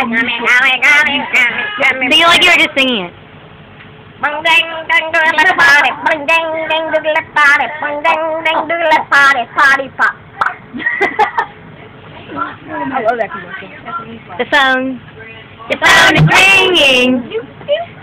Do you like it or just singing it? Bang dang dang do let's party. Bang dang dang do let's party. Bang dang dang do let's party. Party pop. The phone is ringing.